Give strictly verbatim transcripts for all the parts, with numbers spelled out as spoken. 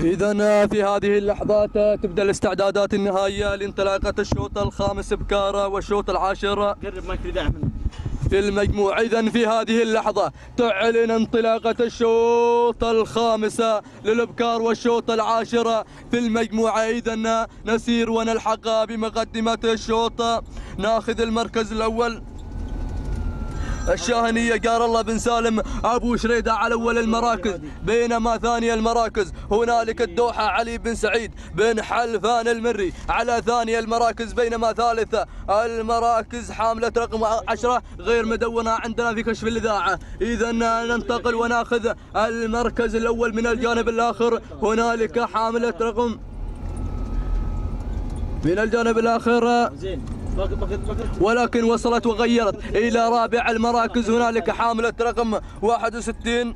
إذا في هذه اللحظات تبدأ الاستعدادات النهائية لانطلاقة الشوط الخامس بكارة والشوط العاشر قرب ما كذا من في المجموع. إذا في هذه اللحظة تعلن انطلاقة الشوط الخامس للبكار والشوط العاشر في المجموعة. إذا نسير ونلحق بمقدمة الشوط. ناخذ المركز الأول الشاهنية جار الله بن سالم أبو شريدة على أول المراكز، بينما ثاني المراكز هنالك الدوحة علي بن سعيد بن حلفان المري على ثاني المراكز، بينما ثالث المراكز حاملة رقم عشرة غير مدونة عندنا في كشف الإذاعة. إذا ننتقل وناخذ المركز الأول من الجانب الآخر. هنالك حاملة رقم من الجانب الآخر ولكن وصلت وغيرت إلى رابع المراكز. هنالك حاملة رقم واحد وستين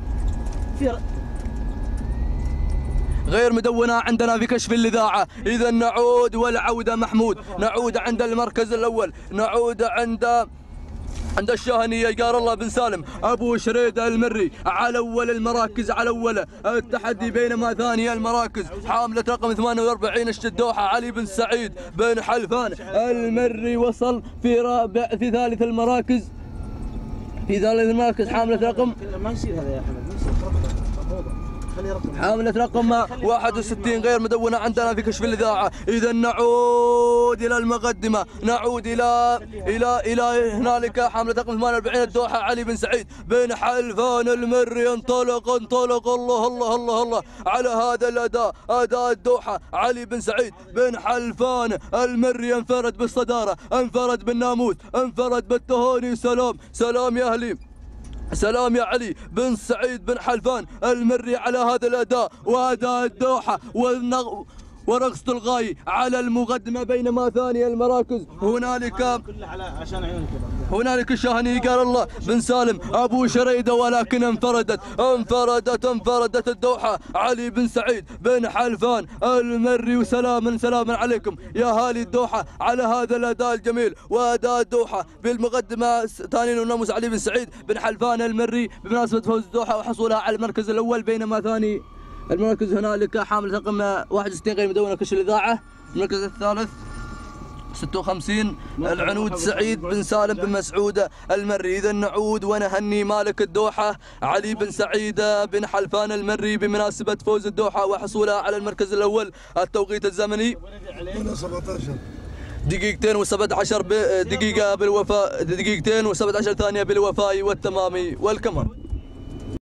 غير مدونة عندنا في كشف الإذاعة. إذا نعود والعودة محمود، نعود عند المركز الأول، نعود عند عند الشاهنية جار الله بن سالم أبو شريدة المري على أول المراكز، على أول التحدي، بينما ثاني المراكز حاملة رقم ثمانية وأربعين الشدوحة علي بن سعيد بن حلفان المري وصل في رابع في ثالث المراكز في ثالث المراكز حاملة رقم ما يصير هذا يا احمد، ما يصير حاملة رقم واحد وستين غير مدونة عندنا في كشف الإذاعة. إذا نعود إلى المقدمة، نعود إلى إلى إلى هنالك حاملة رقم ثمانية وأربعين الدوحة علي بن سعيد بن حلفان المري. انطلق انطلق الله الله الله الله على هذا الأداء، أداء الدوحة علي بن سعيد بن حلفان المري. انفرد بالصدارة، انفرد بالناموس، انفرد بالتهاني. سلام سلام يا أهلي، سلام يا علي بن سعيد بن حلفان المري على هذا الأداء وأداء الدوحة والنغ... ورقصة الغاي على المقدمة. بينما ثاني المراكز هنالك هنالك الشاهني قال الله بن سالم أبو شريدة، ولكن انفردت انفردت انفردت الدوحة علي بن سعيد بن حلفان المري. وسلاما سلاما عليكم يا هالي الدوحة على هذا الأداء الجميل وأداء الدوحة. بالمقدمة ثاني وناموس علي بن سعيد بن حلفان المري بمناسبة فوز الدوحة وحصولها على المركز الأول، بينما ثاني المركز هنالك حامل رقم واحد وستين غير مدونة كشف الإذاعة. المركز الثالث ستة وخمسين العنود سعيد بن سالم بن مسعود المري. إذا نعود ونهني مالك الدوحة علي بن سعيد بن حلفان المري بمناسبة فوز الدوحة وحصولها على المركز الأول. التوقيت الزمني دقيقتين وسبعة عشر دقيقة بالوفاء، دقيقتين وسبعة عشر ثانية بالوفاء والتمام والكمال.